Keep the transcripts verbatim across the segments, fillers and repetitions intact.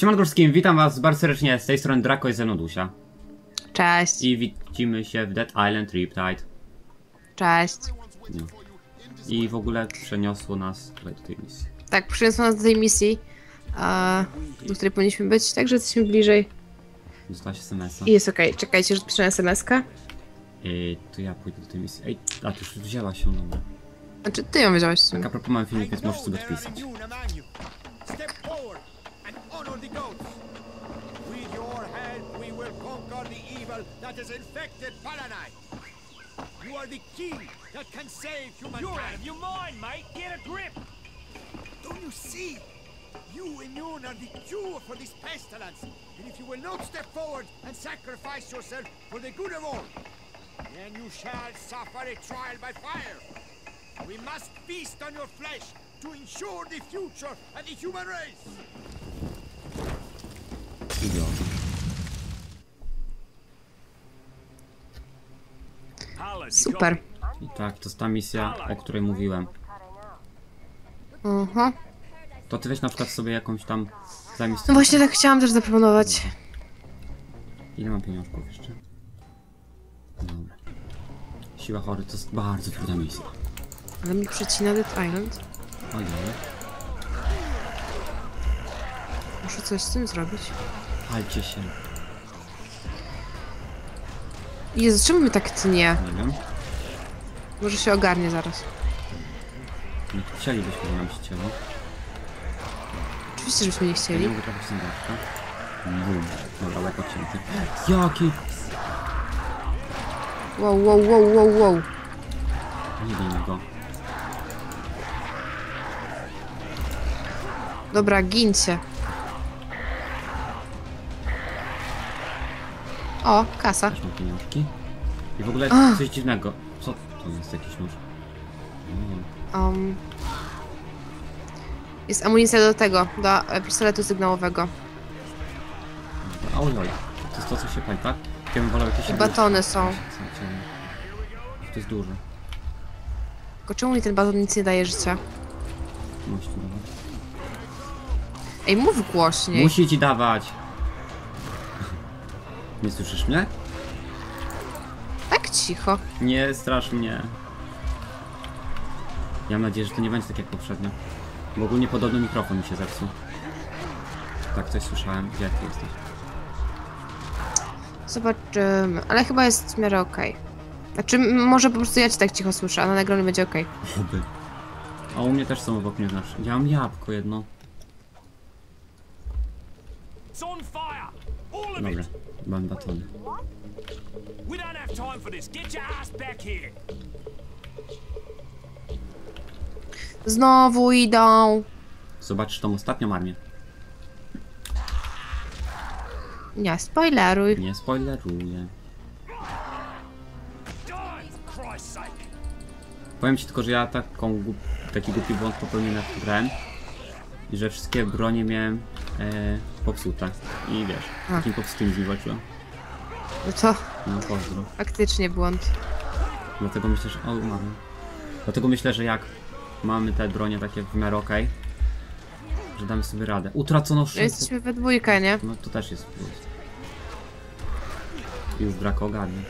Siemanko wszystkim, witam was bardzo serdecznie, z tej strony Draco i Zenodusia. Cześć. I widzimy się w Dead Island Riptide. Cześć. No. I w ogóle przeniosło nas tutaj do tej misji. Tak, przyniosło nas do tej misji, a, do której powinniśmy być, także jesteśmy bliżej. Dostałaś es em es a. I jest okej. Okay. Czekajcie, że piszę es em es ka. I to ja pójdę do tej misji. Ej, a ty już wzięłaś ją, dobra. Znaczy, ty ją wziąłeś w sumie. Tak, a propos mam filmik, więc możesz sobie odpisać. You are the key that can save humankind. You're out of your mind, mate. Get a grip. Don't you see? You and Yun are the cure for this pestilence. And if you will not step forward and sacrifice yourself for the good of all, then you shall suffer a trial by fire. We must feast on your flesh to ensure the future of the human race. Super. I tak, to jest ta misja, o której mówiłem. Aha. To ty weź na przykład sobie jakąś tam zamiast... No właśnie tak chciałam też zaproponować. Ile mam pieniążków jeszcze? Dobra. Siła chory, to jest bardzo trudna misja. Ale mi przecina Dead Island. Ojej. Muszę coś z tym zrobić. Palcie się. Jezu, czemu mi tak tnie? Nie wiem. Może się ogarnie zaraz. Nie chcielibyśmy, że nam się cięło. Oczywiście, żebyśmy nie Ja chcieli. nie mogę trafić na gawkę. Bum. Dobra, łeb odcięty. Jaki? Wow, wow, wow, wow, wow. Nie bijmy go. Dobra, gincie. O, kasa. Też mam pieniążki. I w ogóle Ach. coś dziwnego. Co to jest jakiś nóż? Nie wiem. Um, jest amunicja do tego, do e, pistoletu sygnałowego. A oj, oj. To jest to, co się pali, tak? Ja bym wolał jakieś... I batony są. To jest dużo. Tylko czemu mi ten baton nic nie daje życia? Musi ci dawać. Ej, mów głośniej. Musi ci dawać! Nie słyszysz mnie? Tak cicho. Nie strasz mnie. Ja mam nadzieję, że to nie będzie tak jak poprzednio. Bo ogólnie podobno mikrofon mi się zepsuł. Tak, coś słyszałem. Gdzie ty jesteś? Zobaczymy. Ale chyba jest w miarę okej. Znaczy, m- może po prostu ja cię tak cicho słyszę, a na nagraniu będzie okej. Oby. A u mnie też są obok mnie, znaczy. Ja mam jabłko jedno. It's on fire. All of Dobra, it. mam batony. We don't have time for this. Get your ass back here. Znowu idą. Zobaczysz tą ostatnią armię. Nie, spoileruj. Nie spoileruję. Die, for Christ's sake. Powiem ci tylko, że ja taką, głup- taki głupi błąd popełniłem jak grałem. I że wszystkie bronie miałem e, popsute. I wiesz, A. takim popsutym z nim walczyłem. No to No pozdro. faktycznie błąd. Dlatego myślę, że... O, umarłem. Dlatego myślę, że jak mamy te bronie takie w miarę okej, że damy sobie radę. Utracono No sześć. jesteśmy we dwójkę, nie? No to też jest plus. Już Draco ogarnie.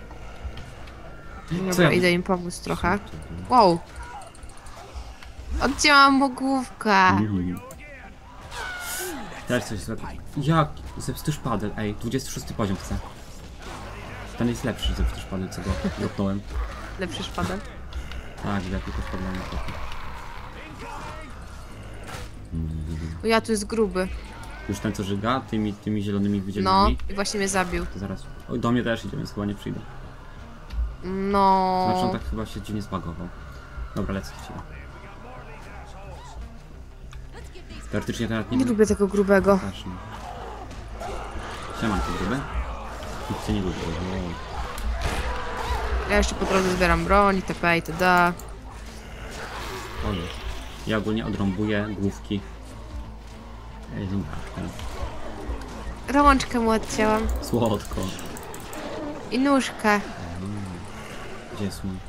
Dobra, idę im pomóc trochę. Wow. Odcięłam mu główkę. Mhm. Też coś złego. Jak? Zepsuty szpadel, ej, dwudziesty szósty poziom chcę. Ten jest lepszy zepsuty szpadel, co go dopnąłem. Lepszy szpadel. Tak, lepiej to szpadłem na to. O ja, tu jest gruby. Już ten co żyga, tymi, tymi zielonymi wydzielonymi. No, i właśnie mnie zabił. To zaraz. Oj, do mnie też idzie, więc chyba nie przyjdę. No. Znaczy on tak chyba się dziwnie zbagował. Dobra, lecę do ciebie. Teoretycznie teraz nie Nie lubię tego grubego. Strasznie. Siemanko gruby. Nikt cię nie lubi. Wow. Ja jeszcze po drodze zbieram broń, itp. itd. Ojej. Ja ogólnie odrąbuję główki. Ej, zębaczkę. Rączkę mu odcięłam. Słodko. I nóżkę. Gdzie jest mój?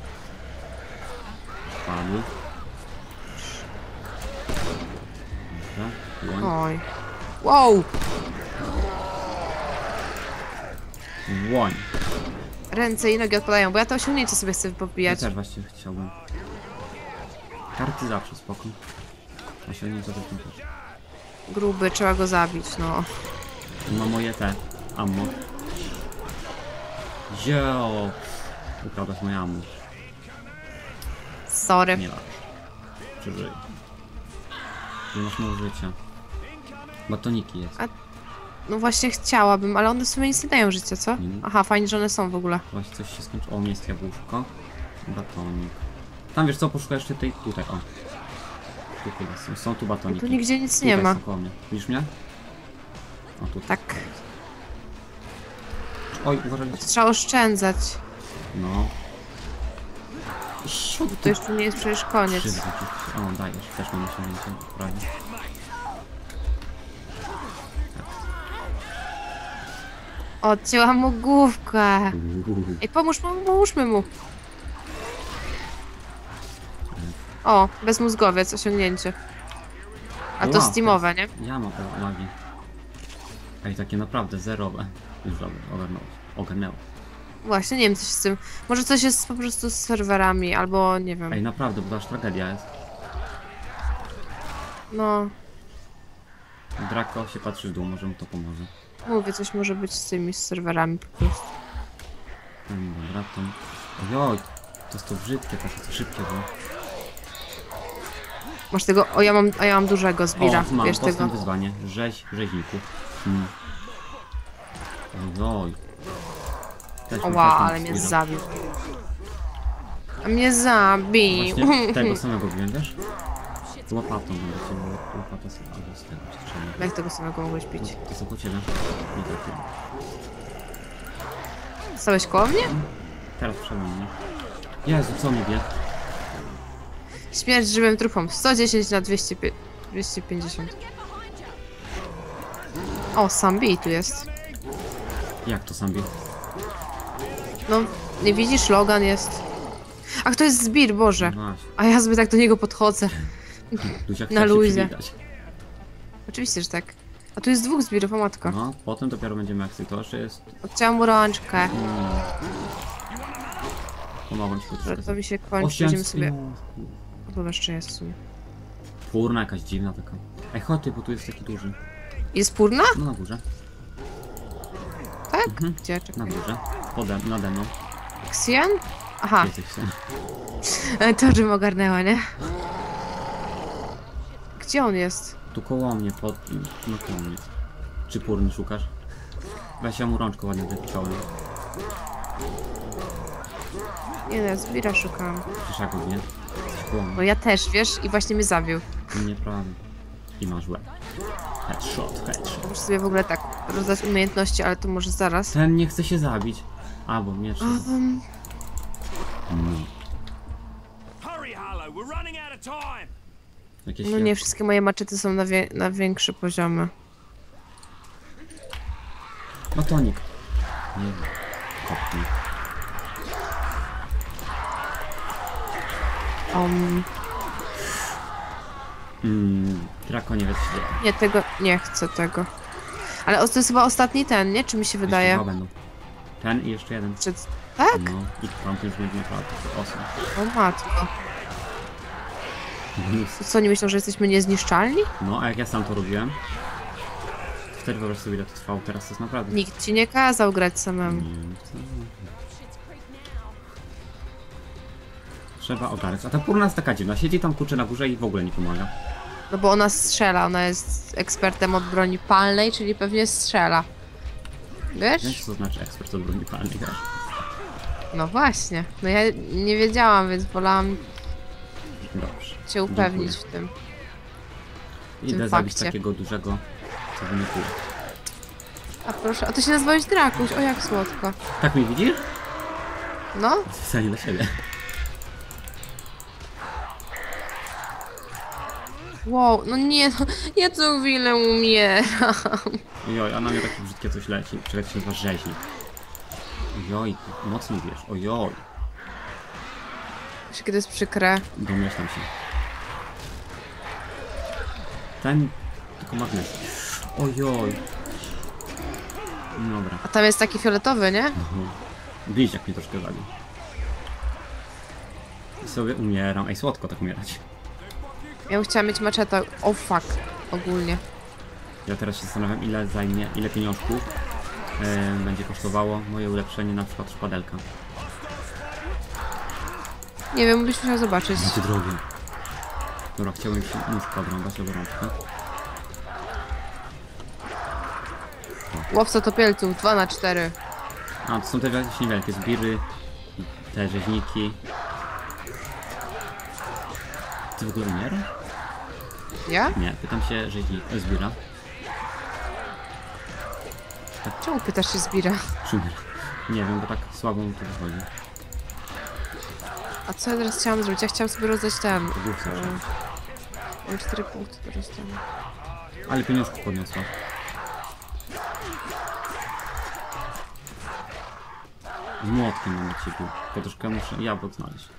Padł. Dobra. Dłoń. Oj. Wow! Łoń. Ręce i nogi odpadają, bo ja to osiągnięcie sobie chcę Ja popijać. też właśnie chciałbym. Karty zawsze spoko. Osiągnięcia to też. Gruby, trzeba go zabić, no. Ma moje te ammo. Zio. Ukradłaś moje ammo. Sorry. Nie masz. Przeżyj. Nie masz mało życia. Batoniki jest. A- No właśnie chciałabym, ale one sobie nic nie dają życia, co? Mhm. Aha, fajnie, że one są w ogóle. Właśnie coś się skończyło. O, jest jabłuszko. Batonik. Tam wiesz co, poszukaj jeszcze tej tutaj, o. Tu chyba są, są tu batoniki. Tu nigdzie nic Tutaj nie ma. są koło mnie. Widzisz mnie? O, tutaj. Tak. Oj, uważaj. Trzeba oszczędzać. No. Siód, To już tu nie jest przecież koniec. Krzywdy ci- O, dajesz, też mam osiągnięcie. Prawie. Odcięłam mu główkę. Uuu. Ej, pomóż mu, pomóżmy mu. O, bezmózgowiec, osiągnięcie. A to Wow, steamowe, nie? Ja mam te lagi. Ej, takie naprawdę zerowe. Już dobra, ogarnąłeś. Ogarnęło. Właśnie, nie wiem co się z tym... Może coś jest po prostu z serwerami, albo nie wiem. Ej, naprawdę, bo to aż tragedia jest. No, Draco się patrzy w dół, może mu to pomoże. mówię, coś może być z tymi z serwerami po prostu. Hmm, dobra, to... Ojoj, to jest to brzydkie, takie to szybkie było. Masz tego... O, ja mam, a ja mam dużego zbira, O, mam, wiesz postęp tego. wyzwanie. Rzeź, rzeźniku. Hmm. Ojoj. Też mam, Oła, też mam ale mnie zbira. zabił. A mnie zabił. Właśnie tego samego wziąłem, wiesz? Z łopatą będę cię, łopata sobie, albo z tego strzelę. Jak tego samego mogłeś pić? To są po ciebie. Nie tak. Stałeś koło mnie? Teraz przemień, nie? Jezu, co mi wie? Śmierć żywym trupom. sto dziesięć na dwieście, dwieście pięćdziesiąt. O, Sambi tu jest. Jak to sam wie? No, nie widzisz? Logan jest. Ach, to jest zbir, Boże. Właśnie. A ja sobie tak do niego podchodzę. Dusiak Na chciał się luzie. przywitać. Oczywiście, że tak. A tu jest dwóch zbirów, o matko. No, potem dopiero będziemy akcji. To jeszcze jest... Odcięłam mu rączkę. Hmm. Pomogłem ci tu Że troszkę. to mi się kończy, Osiemski, będziemy sobie... no. O, tu jeszcze jest w sumie. Purna jakaś dziwna taka. Ej, chodź ty, bo tu jest taki duży. Jest purna? No na górze. Tak? Mhm. Gdzie? Na Czekaj. górze. Pode, nade mną. Xian? Aha, Jesteś w stanie. to żebym ogarnęła, nie? Gdzie on jest? Tu koło mnie, pod... No koło mnie. Czy purny szukasz? Weź ja mu rączkę ładnie wyciąłem. Nie, no, ja zbira szukałam. Przecież jak nie? Jesteś koło No mnie. ja też, wiesz? I właśnie mnie zabił. Nieprawda. I masz łeb. Headshot, headshot. Muszę sobie w ogóle tak rozdać umiejętności, ale to może zaraz. Ten nie chce się zabić. A, bo miecz... Um, Mm. Hurry, Harlow, we're running out of time. Jakieś no nie, wszystkie moje maczety są na, wie na większe poziomy. Batonik. Nie wiem. Kopnij. Um, Mm, Drakoniec się dzieje. nie, tego, nie chcę tego. Ale o- to jest chyba ostatni ten, nie? Czy mi się Jeszcze wydaje? dwa będą. Ten i jeszcze jeden. Przed... Tak? No, i tamty już będzie naprawdę osiem. O matko. To co, oni myślą, że jesteśmy niezniszczalni? No, a jak ja sam to robiłem, wtedy wyobraź sobie ile to trwało, teraz to jest naprawdę... Nikt ci nie kazał grać samemu. Nie chcę. Trzeba ogarnąć. A ta purna jest taka dziwna, siedzi tam kurczę na górze i w ogóle nie pomaga. No bo ona strzela, ona jest ekspertem od broni palnej, czyli pewnie strzela. Wiesz Wiesz? co to znaczy ekspert od broni palnej też? No właśnie. No ja nie wiedziałam, więc wolałam Dobrze. się upewnić Dziękuję. w tym. Idę tym zabić fakcie. takiego dużego, co wynikuje. A proszę, a to się nazywałeś Drakuś, o jak słodko. Tak mnie widzisz? No, Pisanie dla siebie. wow, no nie, no, ja co chwilę umieram. Ojoj, a na mnie takie brzydkie coś leci. Czekaj, to się nazywa rzeźnik. Ojoj, mocno wiesz, ojoj. Wiesz, kiedy jest przykre. Domyślam się. Ten... tylko magnes. Ojoj. Dobra. A tam jest taki fioletowy, nie? Mhm. Bliźniak mnie troszkę zabił. I sobie umieram. Ej, słodko tak umierać. Ja bym chciała mieć maczetę. O fuck. Ogólnie. Ja teraz się zastanawiam, ile zajmie, ile pieniążków e, będzie kosztowało moje ulepszenie, na przykład szpadelka. Nie wiem, byś musiał zobaczyć. Będzie drogie. Dobra, chciałbym się nóżkę odrąbać, obrączkę. Łowca topielców, dwa na cztery. A, to są te jakieś niewielkie zbiry, te rzeźniki. Ty w ogóle umierasz? Ja? Nie, pytam się rzeźnik, e, zbira. Czemu pytasz się Zbira? Czy umiera? Nie wiem, bo tak słabo mu to wychodzi. A co ja teraz chciałam zrobić? Ja chciałam sobie rozdać ten. To był zawsze. e, Mam cztery punkty do rozdania. Ale pieniążków podniosła. Młotkiem mam na ciebie. To troszkę muszę jabłek znaleźć.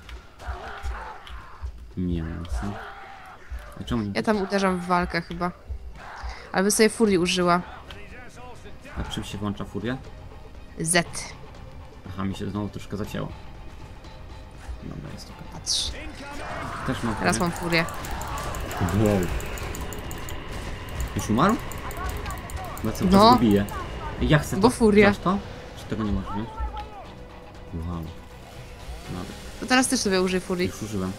Mięso. A czemu nie? Ja tam uderzam w walkę chyba. Ale bym sobie furii użyła. A czym się włącza furia? Z. Aha, mi się znowu troszkę zacięło. Dobra, jest okej. Patrz. Też mam Teraz furię. mam furię. Wow. Już umarł? No co, No. no. bije. Ja chcę Bo to. furia. Znasz to? Czy tego nie możesz wziąć? Wow. Dobra, To teraz też sobie użyj furii. już użyłem.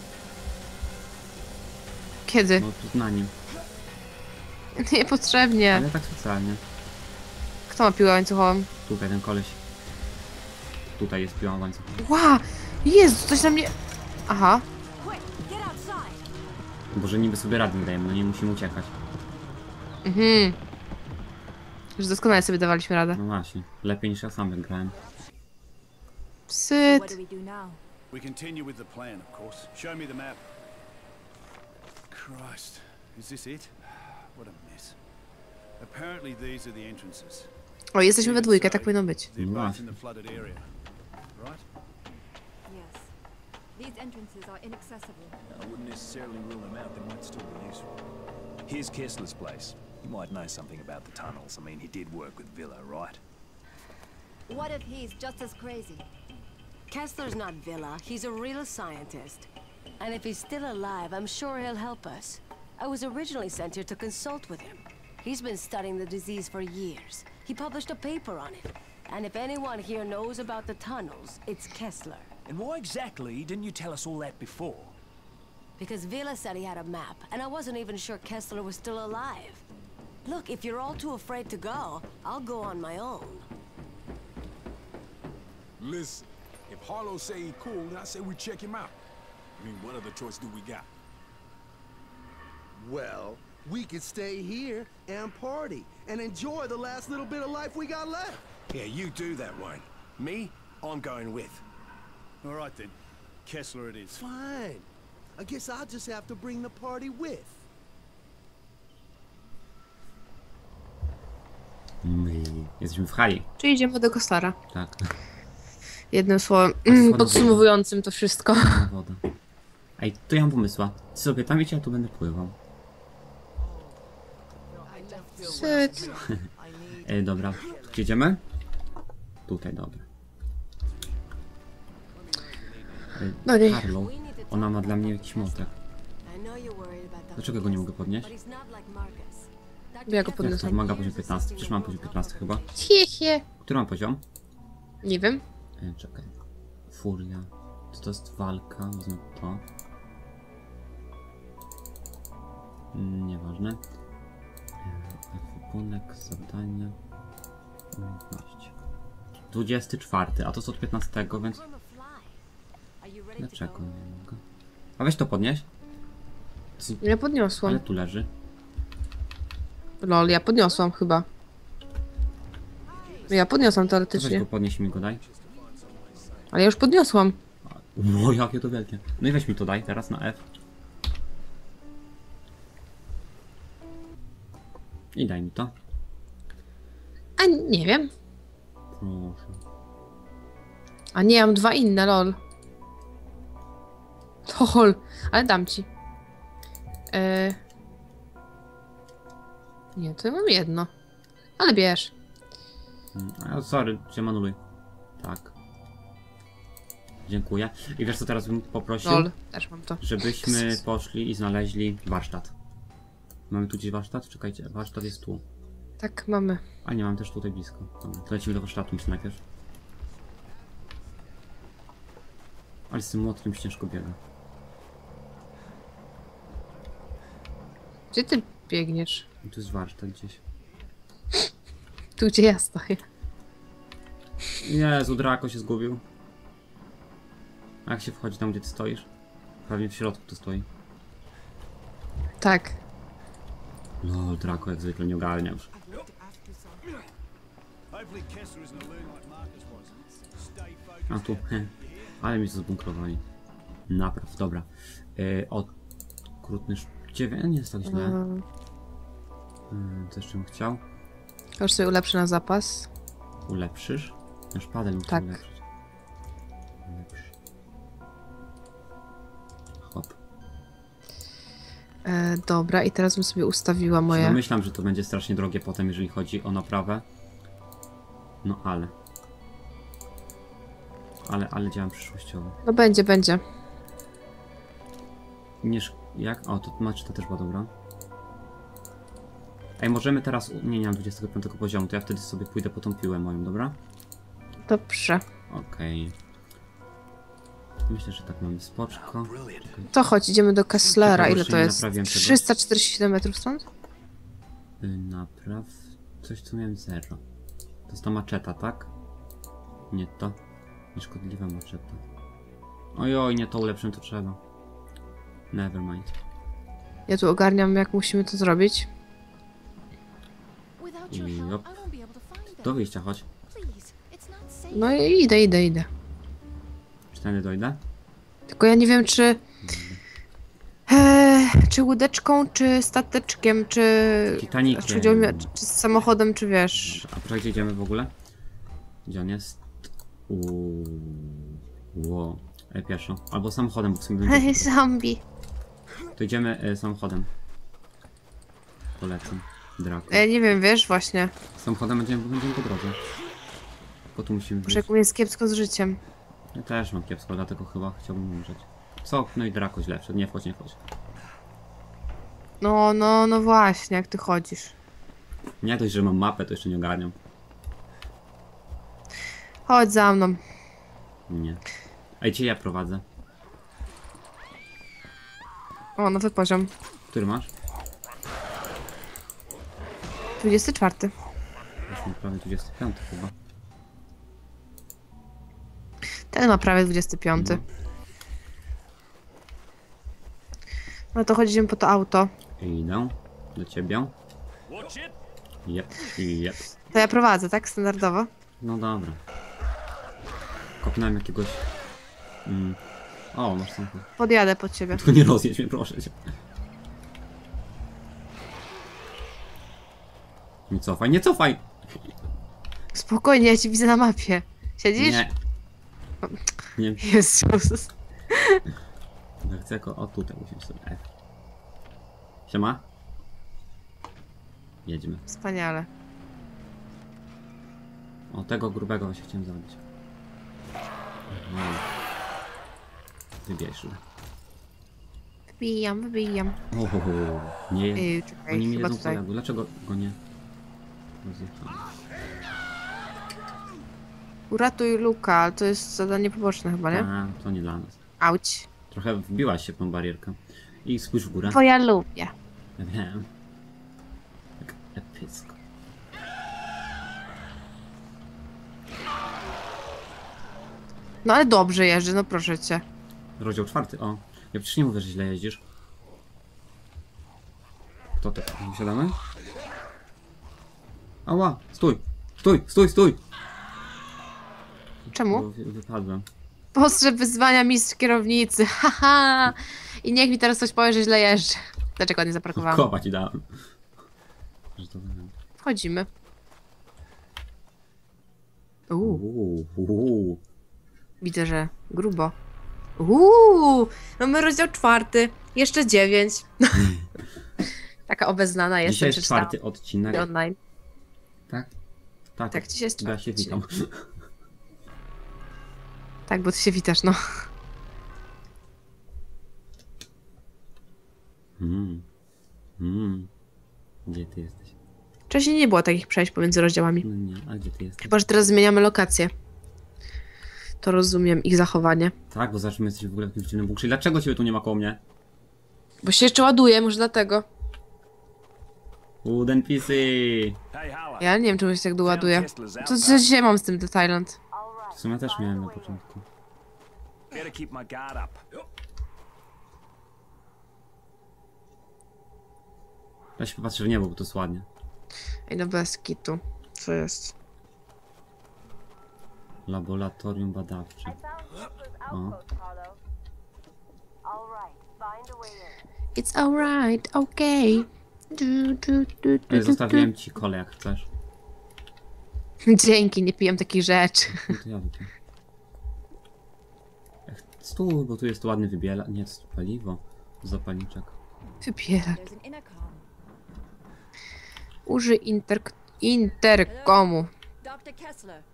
Kiedy? No tu na nim. Niepotrzebnie. Ale tak specjalnie. Kto ma piłę łańcuchową? Tutaj ten koleś. Tutaj jest piła łańcuchowa. Ła! Jezu, coś na mnie... Aha. Boże, niby sobie rady nie dajemy, no nie musimy uciekać. Mhm. Już doskonale sobie dawaliśmy radę. No właśnie. Lepiej niż ja sam wygrałem. Psyt. What do we do now? We continue with the plan, of course. Show me the map. Christ, is this it? What a mess. Apparently these are the entrances. O, jesteśmy we dwójkę, tak powinno być. They're both in the flooded area, right? Yes. These entrances are inaccessible. I wouldn't necessarily rule him out. They might still be useful. Here's Kessler's place. You might know something about the tunnels. I mean, he did work with Villa, right? What if he's just as crazy? Kessler's not Villa. He's a real scientist. And if he's still alive, I'm sure he'll help us. I was originally sent here to consult with him. He's been studying the disease for years. He published a paper on it. And if anyone here knows about the tunnels, it's Kessler. And why exactly didn't you tell us all that before? Because Villa said he had a map, and I wasn't even sure Kessler was still alive. Look, if you're all too afraid to go, I'll go on my own. Listen, if Harlow say he cool, then I say we check him out. I mean, what other choice do we got? Well, we could stay here and party and enjoy the last little bit of life we got left. Yeah, you do that, Wayne. Me, I'm going with. All right then. Kessler it is. Fine. I guess I'll just have to bring the party with. My jesteśmy w hali. Czyli idziemy do Kesslara. Tak. Jednym słowem, słowo podsumowującym to wszystko. Na wodę. Ej, to ja mam pomysła. Ty sobie tam wiecie, ja tu będę pływał. Psyt. Ej, dobra. Gdzie idziemy? Tutaj, dobra. Ej, No nie. Harlow. Ona ma dla mnie jakiś młotek. I know you're worried about the Dlaczego go nie mogę podnieść? but he's not like Marcus. Ja go Jak podniosę. to wymaga poziom piętnasty? Przecież mam poziom piętnasty chyba. Hie, hie. Który mam poziom? Nie wiem. Ej, czekaj. Furia. Co to jest walka? Wezmę to. Mm, Nieważne. Ekwipunek, zadania. Umiejętności. dwudziesty czwarty, a to jest od piętnastego, więc... Are you ready to Dlaczego go? nie mogę? A weź to podnieś. Co? Ja podniosłam. Ale tu leży. Lol, ja podniosłam chyba. Ja podniosłam To weź teoretycznie. go podnieś i mi go daj. Ale ja już podniosłam. O, jakie to wielkie. No i weź mi to daj teraz na F. I daj mi to. A nie wiem. Proszę. A nie, ja mam dwa inne, lol. Lol, ale dam ci. Yy... Nie, to ja mam jedno. Ale bierz. Mm, A, sorry, cię manuluj. Tak. Dziękuję. I wiesz co teraz bym poprosił? Lol, też mam to. Żebyśmy poszli i znaleźli warsztat. Mamy tu gdzieś warsztat? Czekajcie, warsztat jest tu. Tak, mamy. A nie, mam też tutaj blisko. Dobra, to lecimy do warsztatu, myślę najpierw. Ale z tym młotkiem ciężko biega. Gdzie ty biegniesz? I tu jest warsztat gdzieś. Tu, gdzie ja stoję. Jezu, Draco się zgubił. A jak się wchodzi tam, gdzie ty stoisz? Pewnie w środku tu stoi. Tak. Lol, Draco jak zwykle nie ogarnia już. Hopefully Kessler isn't a loon like Marcus was. Stay focused. A tu, he. Ale mi zbunkrowali. Napraw, dobra. Yy, okrutny sz... dziewięć, nie jest tak źle. Mm. Yy, co jeszcze bym chciał? To już sobie ulepszę na zapas. Ulepszysz? Na szpadę muszę Tak. ulepszyć. Ulepsz. Hop. E, dobra, i teraz bym sobie ustawiła moje... No myślałem, że to będzie strasznie drogie potem, jeżeli chodzi o naprawę. No ale. Ale, ale działam przyszłościowo. No będzie, będzie. Nie sz... Jak? O, to maczeta też była dobra. Ej, możemy teraz... u- Nie, nie mam dwudziestego piątego poziomu, to ja wtedy sobie pójdę po tą piłę moją, dobra? Dobrze. Okej. Myślę, że tak mamy spoczko. To chodź, idziemy do Kesslera. Ile jeszcze to nie jest? naprawiłem tego. trzysta czterdzieści siedem metrów stąd? Y, Napraw... Coś, co miałem zero. To jest ta maczeta, tak? Nie to. Nieszkodliwa maczeta. Ojoj, nie to ulepszyłem, to trzeba. Nevermind. Ja tu ogarniam, jak musimy to zrobić. Without your help, Yup. I won't be able to find them. Do wyjścia chodź. Please, it's not safe. No i idę, idę, idę. Czy tędy dojdę? Tylko ja nie wiem, czy... Eee, czy łódeczką, czy stateczkiem, czy... Titanikiem. Czy, chodziło mi o- czy z samochodem, czy wiesz... A proszę, gdzie idziemy w ogóle? Gdzie on jest? Uuu. Ło. E, pieszo. Albo samochodem, bo w sumie będzie... Hej, zombie. To idziemy e, samochodem. Polecam. Draco. Ja nie wiem, wiesz, właśnie. Samochodem będziemy, będziemy po drodze. Tylko tu musimy Może wyjść. jak u mnie jest kiepsko z życiem. Ja też mam kiepsko, dlatego chyba chciałbym umrzeć. Co? No i Draco źle wszedł. Nie wchodź, nie wchodź. No, no, no właśnie, jak ty chodzisz. Nie dość, że mam mapę, to jeszcze nie ogarniam. Chodź za mną. Nie. Ej, gdzie ja prowadzę? O, nowy poziom. Który masz? dwudziesty czwarty. Już mam prawie dwudziesty piąty chyba. Ten ma prawie dwudziesty piąty. No to chodzimy po to auto. Idę. Do ciebie. Jep, jep. To ja prowadzę, tak? Standardowo. No dobra. Kopnąłem jakiegoś... Mm. O, masz samochód. Podjadę pod ciebie. Tylko nie rozjedź mnie, proszę cię. Nie cofaj, nie cofaj! Spokojnie, ja cię widzę na mapie. Siedzisz? Nie. Nie. Jezus. Ja chcę jako... O, tutaj musimy sobie... F. Siema. Jedźmy. Wspaniale. O, tego grubego właśnie chciałem zabić. Mhm. Wybierz. Wybijam, wybijam. Ohoho. Nie jest. Ej, czekaj, Oni mi chyba jedzą tutaj. pojadu. Dlaczego go nie... rozjechali? Uratuj Luka, ale to jest zadanie poboczne chyba, nie? A, to nie dla nas. Auć. Trochę wbiłaś się w tą barierkę. I spójrz w górę. Bo ja lubię. Ja wiem. Tak epicko. No ale dobrze jeżdżę, no proszę cię. Rozdział czwarty, o. Ja przecież nie mówię, że źle jeździsz. Kto to? Wysiadamy? Ała! Stój! Stój! Stój! Stój! Czemu? Bo wy- wypadłem. Postrze wyzwania mistrz kierownicy, haha! I niech mi teraz ktoś powie, że źle jeżdżę. Dlaczego nie zaparkowałam? Kopa ci dałem. Że to wiem. Wchodzimy. Uuu, Uuu, uuu. widzę, że grubo. Uuu, mamy rozdział czwarty. Jeszcze dziewięć. Taka obeznana jestem. Dzisiaj jest przeczytałam czwarty odcinek. online. Tak? Tak, Tak, dzisiaj jest ja się czwarty witam. Tak, bo ty się witasz, no. Mm. Mm. Gdzie ty jesteś? Wcześniej nie było takich przejść pomiędzy rozdziałami. No nie, a gdzie ty jesteś? Chyba, że teraz zmieniamy lokację. To rozumiem ich zachowanie. Tak, bo zawsze my jesteśmy w ogóle w jakimś dziwnym bunkrze. Dlaczego ciebie tu nie ma koło mnie? Bo się jeszcze ładuje, może dlatego. Uuu, N P C! Hey, Harlow. Ja nie wiem, czemu się tak długo Found ładuje. Kessler's Co, outpost. co dzisiaj mam z tym The Thailand? W sumie też miałem na początku. Better keep my guard up. Ja się popatrzę w niebo, bo to jest ładnie. Ej, no bez kitu. Co jest? Laboratorium badawcze. O. It's alright, okay. Du, du, du, du, Ej, du, zostawiłem ci kole, jak chcesz. du. Dzięki, nie piję takich rzeczy. No to ja wypiję. Ech, stół, bo tu jest ładny wybiela. Nie, to jest paliwo. Zapalniczek. Wybierak. There's an intercom. Użyj inter... interkomu. Doctor Kessler.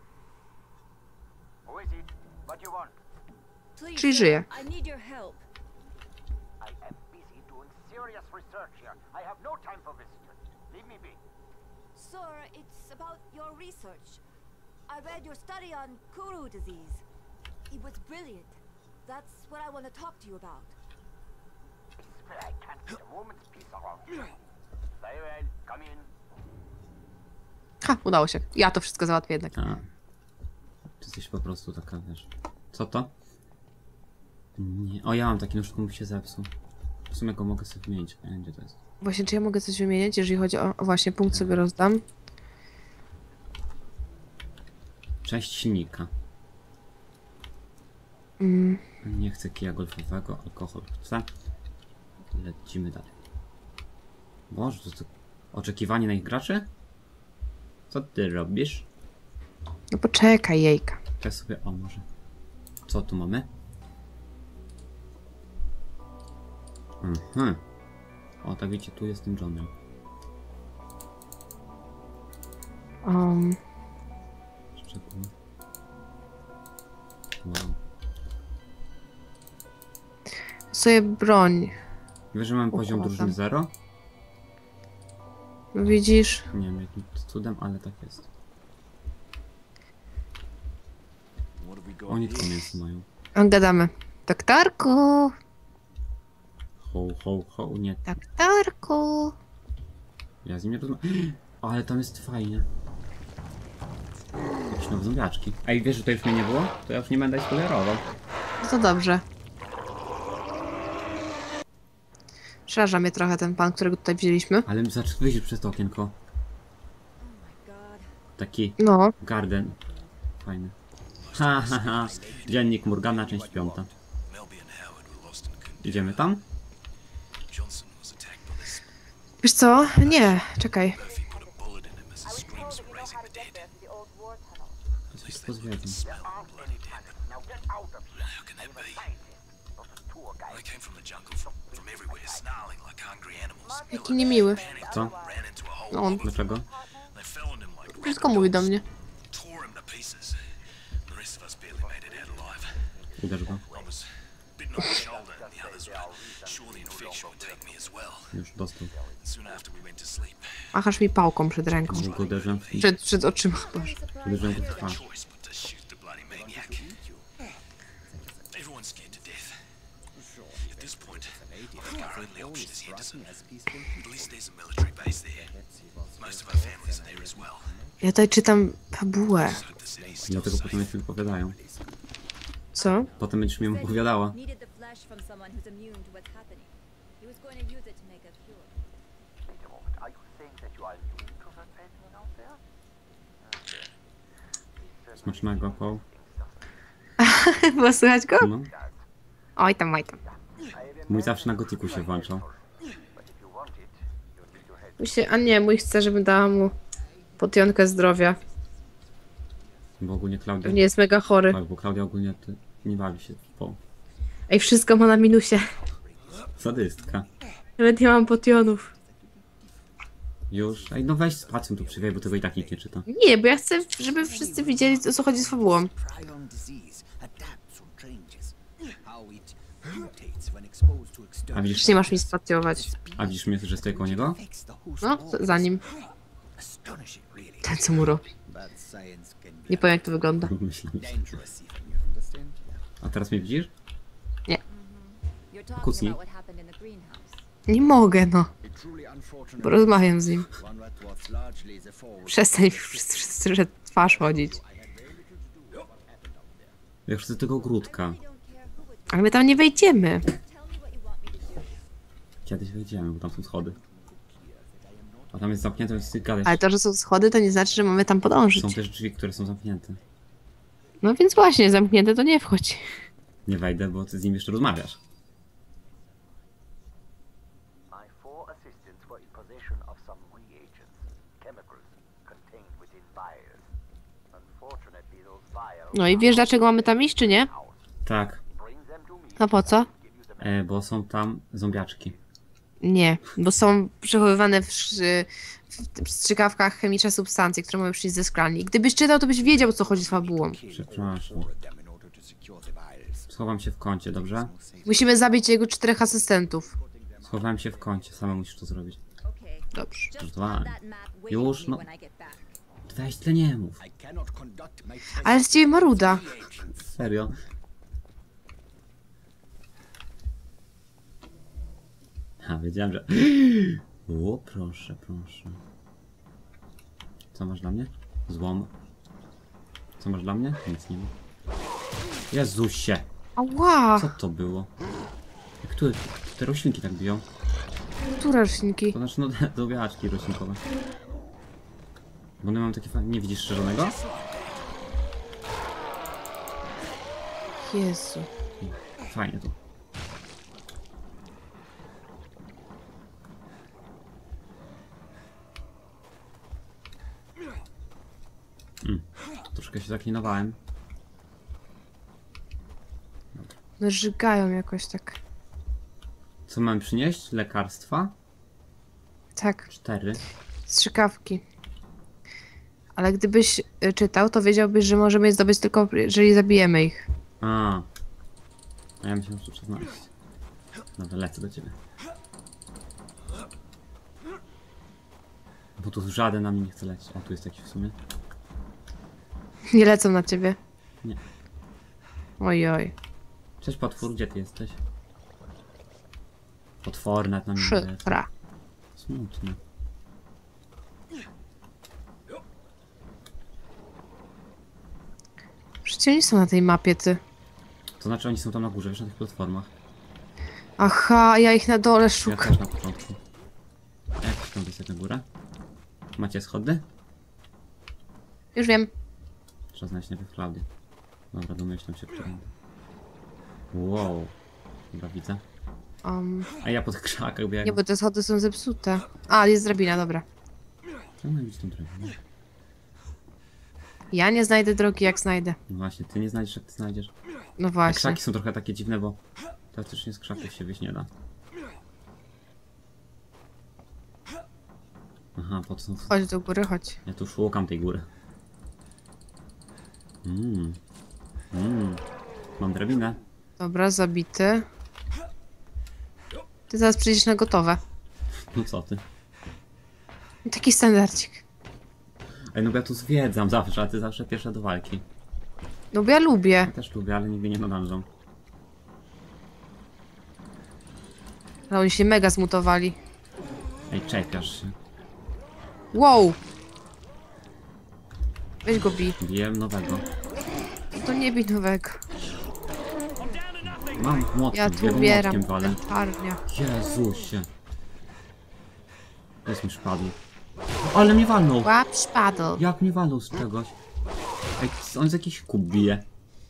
Who is it? What do you want? Please, Czyli sir, żyje. I need your help. I am busy doing serious research here. I have no time for visitors. Leave me be. Sir, it's about your research. I read your study on Kuru disease. It was brilliant. That's what I want to talk to you about. I swear I can't get a moment's peace around here. Very well, come in. Ha, udało się. Ja to wszystko załatwię jednak. A. Ty jesteś po prostu taka, wiesz. Co to? Nie. O, ja mam taki nóż, tylko mi się zepsuł. W sumie go mogę sobie wymienić. Nie wiem, gdzie to jest. Właśnie, czy ja mogę coś wymienić, jeżeli chodzi o... o właśnie, punkt sobie rozdam. Część silnika. Mm. Nie chcę kija golfowego, alkohol chcę. Lecimy dalej. Boże, to, to oczekiwanie na ich graczy? Co ty robisz? No poczekaj, jejka. Tak sobie, o może. Co tu mamy? Mhm. O, tak widzicie, tu jest tym Johnem. Um, Szczegóły. Wow. sobie broń. Wiesz, że mam poziom Układam. drużyny zero? No widzisz? Nie wiem jakim cudem, ale tak jest. What have we got Oni here? tylko mięso mają. A, gadamy. Doktorku! Ho, ho, ho, nie. Doktorku! Ja z nim nie rozmawiam. Ale tam jest fajnie. Jakieś nowe zombiaczki. Ej, wiesz, że to już mnie nie było? To ja już nie będę spoilerował. No to dobrze. Przeraża mnie trochę ten pan, którego tutaj wzięliśmy. Ale zacznij wyjść przez to okienko. Oh my god. Taki No. garden. Fajny. Ha, ha, ha. Dziennik Morgana, część piąta. Idziemy tam? Wiesz co? Nie, czekaj. Coś jest pozwiedzą. Now get out of here. Those are tour guides. Jaki niemiły. Co? No on. Dlaczego? Wszystko mówi do mnie. Uderz go. Już dostał. Machasz mi pałką przed ręką. Bo go uderzyłem w... Przed, przed oczyma. Boże. Uderzyłem go w twarz. Ja tutaj czytam fabułę. Dlatego potem mi opowiadają. Co? Potem będziesz mi opowiadała. Needed the flesh from someone who's immune to what's happening. He was going to use it to make a cure. Wait a moment. Are you saying that you are immune to that pain out there? Smacznego, Paul. Było słychać go? No. Oj tam, oj tam. Mój zawsze na gotiku się włączał. Mój się, a nie, mój chce, żebym dała mu potionkę zdrowia. Bo ogólnie Klaudia... Pewnie jest mega chory. Tak, bo Klaudia ogólnie ty nie bawi się w Paul. Ej, wszystko ma na minusie. Sadystka. Nawet nie mam potionów. Już? Ej, no weź spacją tu przywiej, bo tego i tak nikt nie czyta. Nie, bo ja chcę, żeby wszyscy widzieli, o co chodzi z fabułą. Prion disease adapts or changes. How it mutates when exposed to A external widzisz, Już nie masz mi spacjować. a widzisz mnie, że stoję koło niego? effects the host No, za nim. astonishing, really. Ten, co mu robi. But science can be Nie powiem, jak to wygląda. Myślałem. dangerous even, you understand? A teraz mnie widzisz? You're talking Kucnij. about what happened in the greenhouse. Nie mogę, no. A truly unfortunate Bo rozmawiam z nim. one that was largely the fault. Przestań wszyscy, wszyscy przed twarz chodzić. Ja chcę tego ogródka. Ale my tam nie wejdziemy. Kiedyś wejdziemy, bo tam są schody. A tam jest zamknięte, więc ty gadać. Ale to, że są schody, to nie znaczy, że mamy tam podążyć. Są też drzwi, które są zamknięte. No więc właśnie, zamknięte to nie wchodź. Nie wejdę, bo ty z nim jeszcze rozmawiasz. My four assistants were in possession of some reagents, chemicals contained within vials. Unfortunately, those vials No i wiesz, dlaczego mamy tam iść, czy nie? Tak, bring them to me. No po co? e, bo są tam zombiaczki. Nie, bo są przechowywane w, szy- w strzykawkach chemiczne substancje, które mają przyjść ze szklarni. Gdybyś czytał, to byś wiedział, o co chodzi z fabułą. Przepraszam. Schowam się w kącie, dobrze? Musimy zabić jego czterech asystentów. Schowałem się w kącie, sama musisz to zrobić. Dobrze. Żartowałem. Już, no. Weź tyle nie mów. Ale z ciebie maruda. Serio? A, wiedziałem, że... O, proszę, proszę. Co masz dla mnie? Złom. Co masz dla mnie? Nic nie ma. Jezusie! Ała! Co to było? Jak tu te roślinki tak biją? Które roślinki? To znaczy, no, te zombiaczki roślinkowe. Bo one mam takie fajne... Nie widzisz szerzonego? Jezu. Fajnie tu. Mm. Troszkę się zaklinowałem. No żygają jakoś tak. Co mam przynieść? Lekarstwa? Tak, Cztery. strzykawki. Ale gdybyś y, czytał, to wiedziałbyś, że możemy je zdobyć tylko, jeżeli zabijemy ich. A. A ja myślałem, że tu znaleźć. Dobra, lecę do ciebie. Bo tu żaden na mnie nie chce lecieć. O, tu jest taki w sumie. Nie lecą na ciebie. Nie. Oj, oj. Cześć potwór, gdzie ty jesteś? Potwory nawet na mnie nie lecą. Szykra. Smutne. Przecież oni są na tej mapie, ty. To znaczy oni są tam na górze, wiesz, na tych platformach. Aha, ja ich na dole Ja szukam. też na początku. A jak tam wystać na górę? Macie schody? Już wiem. Trzeba znaleźć najpierw Klaudię. Dobra, domyślam się, którą. Wow. Dobra, widzę. Um, A ja pod krzakach biegam. nie, bo te schody są zepsute. A, jest drabina, dobra. Czemu mam być tą drogą? Ja nie znajdę drogi, jak znajdę. No właśnie, ty nie znajdziesz, jak ty znajdziesz. No A właśnie. krzaki są trochę takie dziwne, bo praktycznie z krzaków się wyjść nie da. Aha, po co? Chodź do góry, chodź. Ja tu szukam tej góry. Mmm. Mmm. Mam drabinę. Dobra, zabity. Ty zaraz przyjdziesz na gotowe. No co ty? Taki standardzik. Ej, no bo ja tu zwiedzam zawsze, a ty zawsze pierwsza do walki. No bo ja lubię. Ja też lubię, ale nigdy nie nadążam. Ale oni się mega zmutowali. Ej, czepiasz się. Wow! Weź go bij. Biję nowego. To nie bij nowego. Mam młotkiem, Ja tu biegam ubieram młotkiem walę. męczarnia. Jezusie. Jest mi szpadł. Ale mnie walnął! Łap szpadł. Jak mnie walnął z czegoś? Ej, on z jakiś kub bije.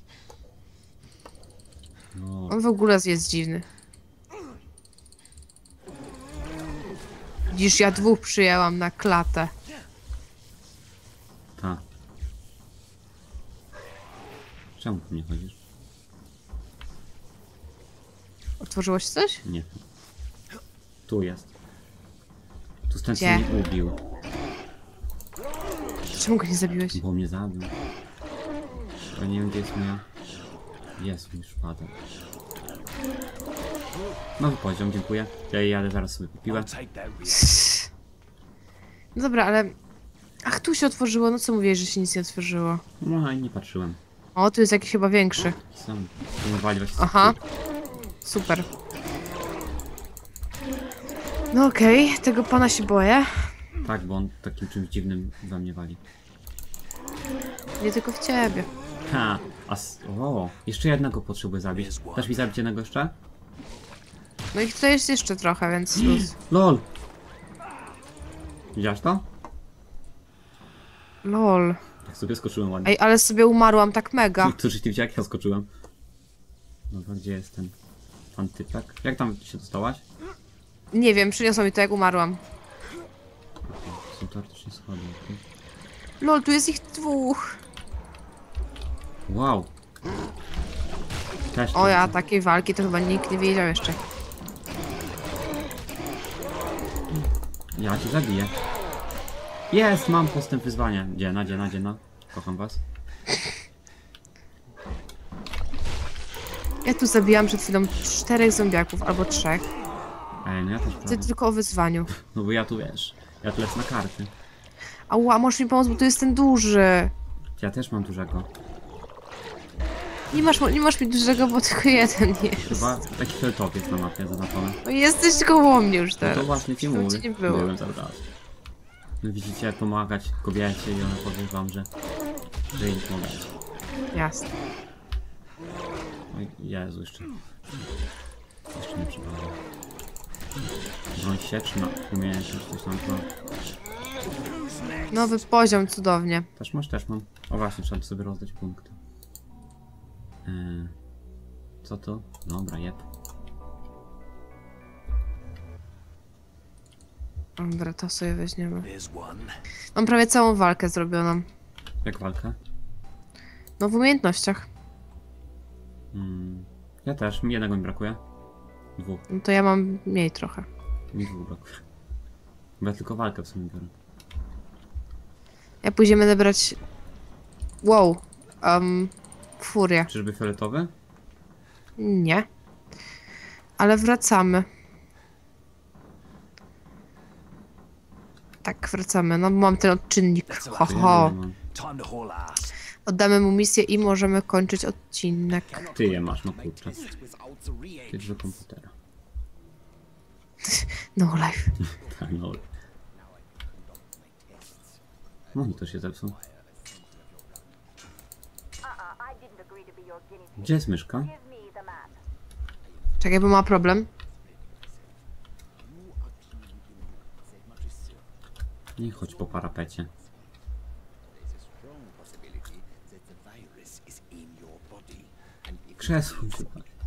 No. On w ogóle jest dziwny. Widzisz, ja dwóch przyjęłam na klatę. Ta. Czemu po mnie chodzisz? Otworzyło się coś? Nie. Tu jest. Tu ten co Gdzie? mnie ubił. Czemu go nie zabiłeś? Bo mnie zabił. Ja nie wiem gdzie jest moja... Jest mi szpada. Nowy poziom, dziękuję. Ja jadę zaraz sobie popiłem. No dobra, ale... Ach, tu się otworzyło. No co mówiłeś, że się nic nie otworzyło? No i nie patrzyłem. O, tu jest jakiś chyba większy. Sam próbowali właśnie. Aha. Super. No okej, okay. Tego pana się boję. Tak, bo on takim czymś dziwnym we mnie wali. Nie tylko w ciebie. Ha, a s- o, jeszcze jednego potrzebuję zabić. Dasz mi zabić jednego jeszcze? No i tutaj jest jeszcze trochę, więc luz. LOL! Widziałaś to? Lol. Jak sobie skoczyłem ładnie. Ej, ale sobie umarłam tak mega. Tu ty widział jak ja skoczyłem? Dobra, gdzie jest ten pan typek? Jak tam się dostałaś? Nie wiem, przyniosło mi to jak umarłam. Są teoretycznie schody. Okay. Lol, tu jest ich dwóch. Wow. Też O ja, takiej walki to chyba nikt nie wiedział jeszcze. Ja cię zabiję. Jest, mam postęp wyzwania. Dziena, dziena, dziena. Kocham was. Ja tu zabijam przed chwilą czterech zombiaków, albo trzech. Ej, no ja też Ty prawie. tylko o wyzwaniu. No bo ja tu wiesz. Ja tu lecę na karty. Ała, możesz mi pomóc, bo tu jest ten duży. Ja też mam dużego. Nie masz, nie masz mi dużego, bo tylko jeden jest. Chyba taki fioletowiec na mapie zaznaczony. No jesteś koło mnie już No teraz. to właśnie ci Tam mówię. cię nie było. Byłem cały czas. No widzicie, pomagać kobiecie i ona powie wam, że... że jej pomagacie. Jasne. Oj, Jezu, jeszcze... Jeszcze nie przepraszam. Broń sieczna, umiejętność, coś tam to... Nowy poziom, cudownie. Też masz, też mam. O właśnie, trzeba sobie rozdać punkty. Eee, co to? Dobra, jeb. Dobra, to sobie weźmiemy. Mam prawie całą walkę zrobioną. Jak walka? No w umiejętnościach. Hmm. Ja też, mi jednego mi brakuje. Dwóch. No to ja mam mniej trochę. Mi dwóch brakuje. Bo ja tylko walkę w sumie biorę. Ja później będę brać... Wow. Um, furię. Czyżby fioletowy? Nie. Ale wracamy. Tak, wracamy. No mam ten odczynnik. Ho, ho. Oddamy mu misję i możemy kończyć odcinek. Ty je masz, no kurczę. Ty do komputera. No life. Tak, no. Monitor się zepsuł. Gdzie jest myszka? Czekaj, bo ma problem. Nie chodź po parapecie. Krzesło się.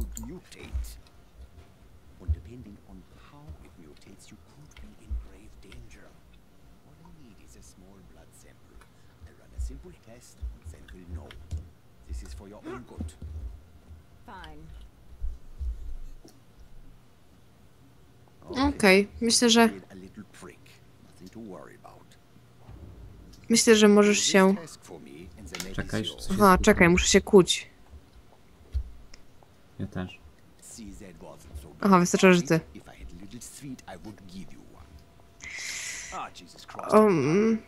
Okej, okay. Myślę, że... Myślę, że możesz się... Czekaj, coś Aha, jest... czekaj, muszę się kłuć. Ja też. Aha, wystarczy, że ty. Um,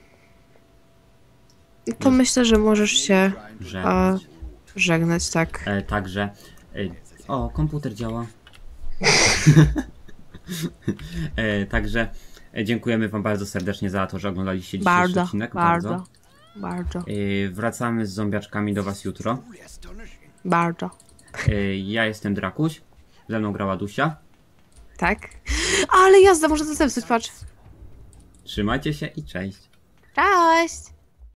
to myślę, że możesz się żegnać, a, żegnać tak. E, także... E, o, komputer działa. e, także e, dziękujemy wam bardzo serdecznie za to, że oglądaliście dzisiejszy Bardzo, odcinek. bardzo, Bardzo. bardzo. E, wracamy z zombiaczkami do was jutro. Bardzo. E, ja jestem Drakuś. Ze mną grała Dusia. Tak. Ale jazda, można to zepsuć, patrz. Trzymajcie się i cześć. Cześć!